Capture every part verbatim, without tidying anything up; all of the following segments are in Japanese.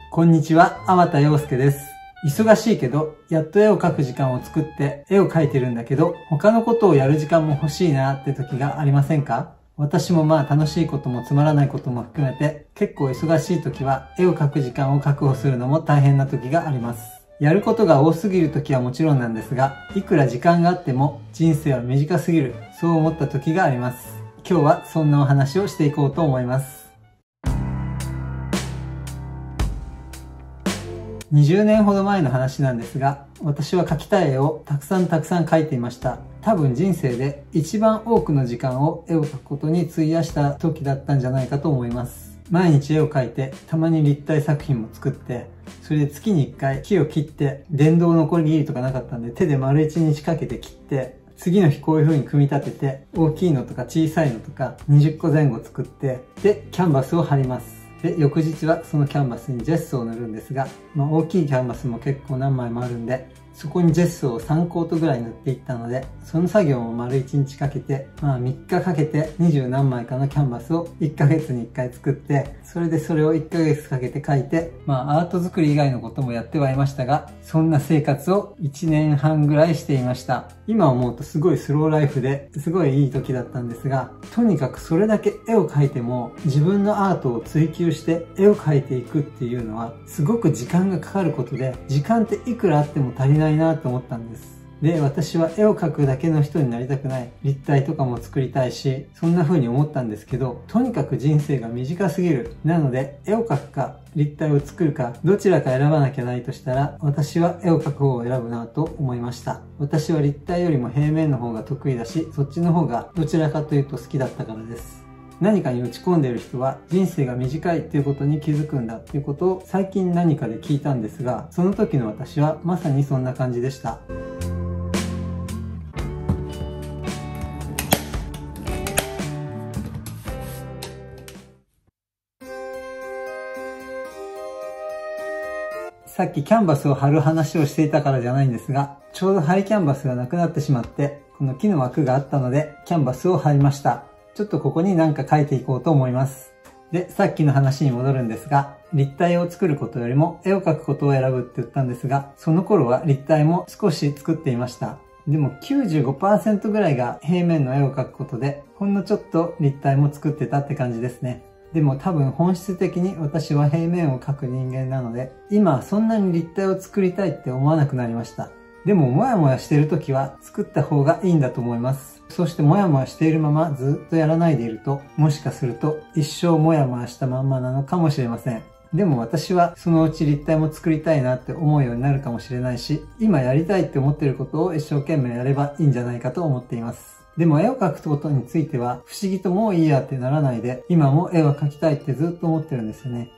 こんにちは、粟田洋介です。忙しいけど、やっと絵を描く時間を作って絵を描いてるんだけど、他のことをやる時間も欲しいなって時がありませんか？私もまあ楽しいこともつまらないことも含めて、結構忙しい時は絵を描く時間を確保するのも大変な時があります。やることが多すぎる時はもちろんなんですが、いくら時間があっても人生は短すぎる、そう思った時があります。今日はそんなお話をしていこうと思います。にじゅうねんほど前の話なんですが、私は描きたい絵をたくさんたくさん描いていました。多分人生で一番多くの時間を絵を描くことに費やした時だったんじゃないかと思います。毎日絵を描いて、たまに立体作品も作って、それで月にいっかい木を切って、電動残り切りとかなかったんで手で丸一日かけて切って、次の日こういう風に組み立てて、大きいのとか小さいのとかにじゅっこぜん後作って、で、キャンバスを貼ります。で、翌日はそのキャンバスにジェスを塗るんですが、まあ、大きいキャンバスも結構何枚もあるんで、そこにジェスをさんコートぐらい塗っていったので、その作業も丸いちにちかけて、まあみっかかけてにじゅうなんまいかのキャンバスをいっかげつにいっかい作って、それでそれをいっかげつかけて描いて、まあアート作り以外のこともやってはいましたが、そんな生活をいちねんはんぐらいしていました。今思うとすごいスローライフで、すごいいい時だったんですが、とにかくそれだけ絵を描いても、自分のアートを追求して絵を描いていくっていうのは、すごく時間がかかることで、時間っていくらあっても足りないなと思ったんです。で、私は絵を描くだけの人になりたくない。立体とかも作りたいし、そんな風に思ったんですけど、とにかく人生が短すぎる。なので、絵を描くか、立体を作るか、どちらか選ばなきゃないとしたら、私は絵を描く方を選ぶなと思いました。私は立体よりも平面の方が得意だし、そっちの方がどちらかというと好きだったからです。何かに打ち込んでいる人は人生が短いっていうことに気づくんだっていうことを最近何かで聞いたんですが、その時の私はまさにそんな感じでした。さっきキャンバスを貼る話をしていたからじゃないんですが、ちょうど貼りキャンバスがなくなってしまって、この木の枠があったので、キャンバスを貼りました。ちょっとここに何か書いていこうと思います。で、さっきの話に戻るんですが、立体を作ることよりも絵を描くことを選ぶって言ったんですが、その頃は立体も少し作っていました。でも きゅうじゅうごパーセント ぐらいが平面の絵を描くことで、ほんのちょっと立体も作ってたって感じですね。でも多分本質的に私は平面を描く人間なので、今そんなに立体を作りたいって思わなくなりました。でももやもやしている時は作った方がいいんだと思います。そしてもやもやしているままずっとやらないでいると、もしかすると一生もやもやしたまんまなのかもしれません。でも私はそのうち立体も作りたいなって思うようになるかもしれないし、今やりたいって思っていることを一生懸命やればいいんじゃないかと思っています。でも絵を描くことについては不思議ともういいやってならないで、今も絵を描きたいってずっと思ってるんですよね。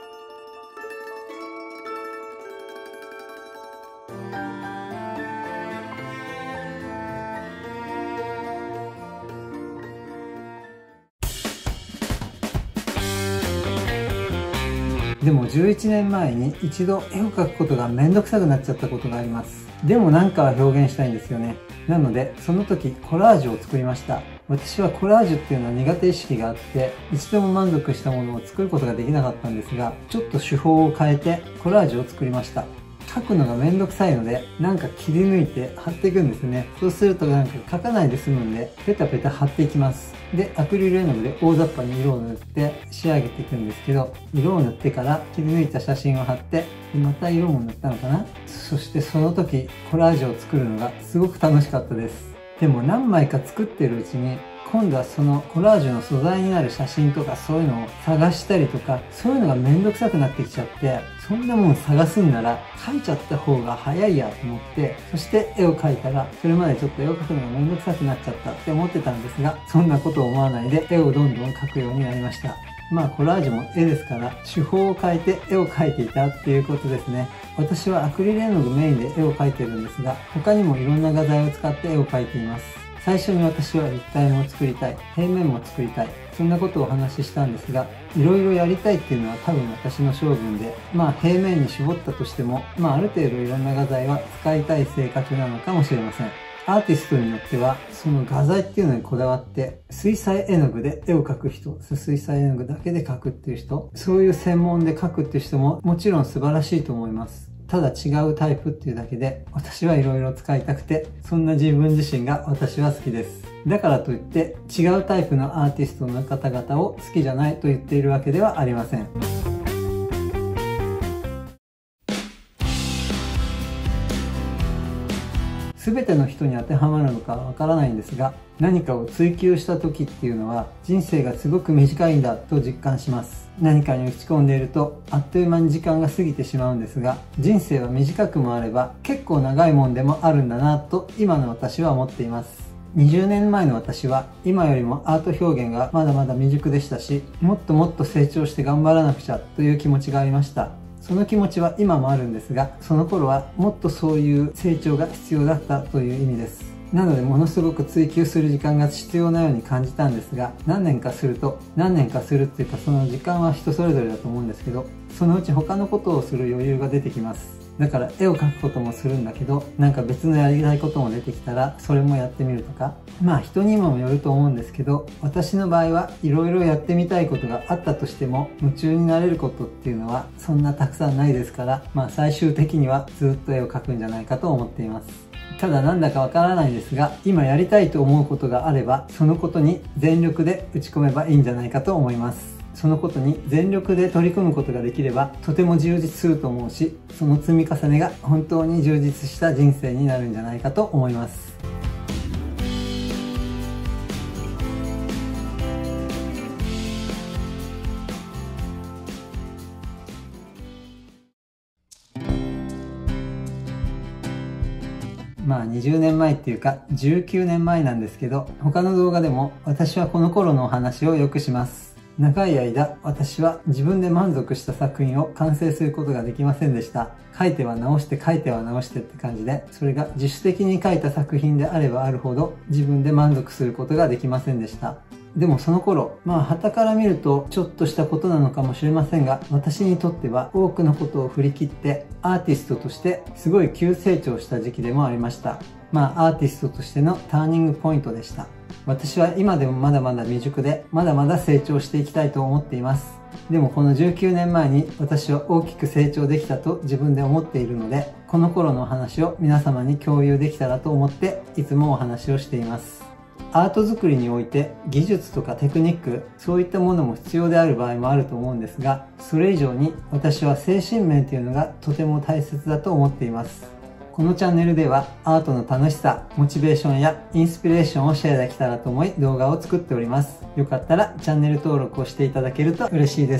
でもじゅういちねんまえに一度絵を描くことがめんどくさくなっちゃったことがあります。でもなんかは表現したいんですよね。なので、その時コラージュを作りました。私はコラージュっていうのは苦手意識があって、一度も満足したものを作ることができなかったんですが、ちょっと手法を変えてコラージュを作りました。描くのがめんどくさいので、なんか切り抜いて貼っていくんですね。そうするとなんか描かないで済むんで、ペタペタ貼っていきます。で、アクリル絵の具で大雑把に色を塗って仕上げていくんですけど、色を塗ってから切り抜いた写真を貼って、でまた色も塗ったのかな。そしてその時、コラージュを作るのがすごく楽しかったです。でも何枚か作ってるうちに、今度はそのコラージュの素材になる写真とかそういうのを探したりとか、そういうのがめんどくさくなってきちゃって、そんなもん探すんなら描いちゃった方が早いやと思って、そして絵を描いたら、それまでちょっと絵を描くのがめんどくさくなっちゃったって思ってたんですが、そんなことを思わないで絵をどんどん描くようになりました。まあコラージュも絵ですから、手法を変えて絵を描いていたっていうことですね。私はアクリル絵の具メインで絵を描いてるんですが、他にもいろんな画材を使って絵を描いています。最初に私は立体も作りたい、平面も作りたい、そんなことをお話ししたんですが、いろいろやりたいっていうのは多分私の性分で、まあ平面に絞ったとしても、まあある程度いろんな画材は使いたい性格なのかもしれません。 アーティストによっては、その画材っていうのにこだわって、水彩絵の具で絵を描く人、水彩絵の具だけで描くっていう人、そういう専門で描くっていう人ももちろん素晴らしいと思います。ただ違うタイプっていうだけで、私はいろいろ使いたくて、そんな自分自身が私は好きです。だからといって、違うタイプのアーティストの方々を好きじゃないと言っているわけではありません。全ての人に当てはまるのかわからないんですが、何かを追求した時っていうのは人生がすごく短いんだと実感します。何かに打ち込んでいるとあっという間に時間が過ぎてしまうんですが、人生は短くもあれば結構長いもんでもあるんだなと今の私は思っています。にじゅうねんまえの私は今よりもアート表現がまだまだ未熟でしたし、もっともっと成長して頑張らなくちゃという気持ちがありました。その気持ちは今もあるんですが、その頃はもっとそういう成長が必要だったという意味です。なのでものすごく追求する時間が必要なように感じたんですが、何年かすると、何年かするっていうかその時間は人それぞれだと思うんですけど、そのうち他のことをする余裕が出てきます。だから絵を描くこともするんだけど、なんか別のやりたいことも出てきたらそれもやってみるとか、まあ人にもよると思うんですけど、私の場合はいろいろやってみたいことがあったとしても夢中になれることっていうのはそんなたくさんないですから、まあ最終的にはずっと絵を描くんじゃないかと思っています。ただなんだかわからないですが、今やりたいと思うことがあればそのことに全力で打ち込めばいいんじゃないかと思います。そのことに全力で取り組むことができればとても充実すると思うし、その積み重ねが本当に充実した人生になるんじゃないかと思います。まあにじゅうねんまえっていうかじゅうきゅうねんまえなんですけど、他の動画でも私はこの頃のお話をよくします。長い間、私は自分で満足した作品を完成することができませんでした。書いては直して書いては直してって感じで、それが自主的に書いた作品であればあるほど自分で満足することができませんでした。でもその頃、まあ傍から見るとちょっとしたことなのかもしれませんが、私にとっては多くのことを振り切ってアーティストとしてすごい急成長した時期でもありました。まあアーティストとしてのターニングポイントでした。私は今でもまだまだ未熟で、まだまだ成長していきたいと思っています。でもこのじゅうきゅうねんまえに私は大きく成長できたと自分で思っているので、この頃のお話を皆様に共有できたらと思っていつもお話をしています。アート作りにおいて技術とかテクニック、そういったものも必要である場合もあると思うんですが、それ以上に私は精神面というのがとても大切だと思っています。このチャンネルではアートの楽しさ、モチベーションやインスピレーションをシェアできたらと思い動画を作っております。よかったらチャンネル登録をしていただけると嬉しいです。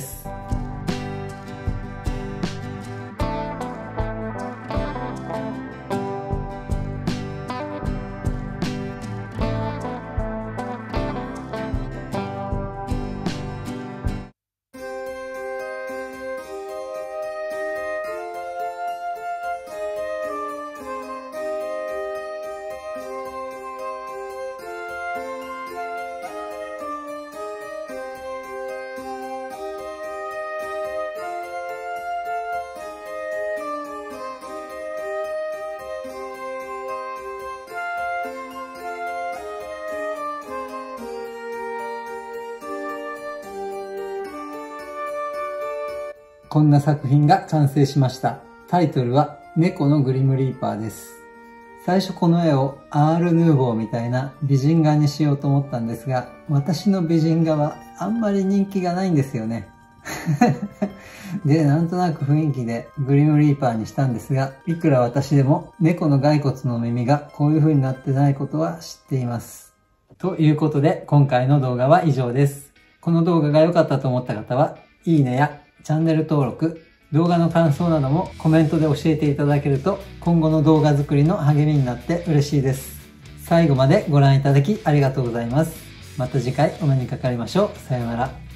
こんな作品が完成しました。タイトルは猫のグリムリーパーです。最初この絵をアール・ヌーボーみたいな美人画にしようと思ったんですが、私の美人画はあんまり人気がないんですよね。で、なんとなく雰囲気でグリムリーパーにしたんですが、いくら私でも猫の骸骨の耳がこういう風になってないことは知っています。ということで今回の動画は以上です。この動画が良かったと思った方は、いいねやチャンネル登録、動画の感想などもコメントで教えていただけると今後の動画作りの励みになって嬉しいです。最後までご覧いただきありがとうございます。また次回お目にかかりましょう。さようなら。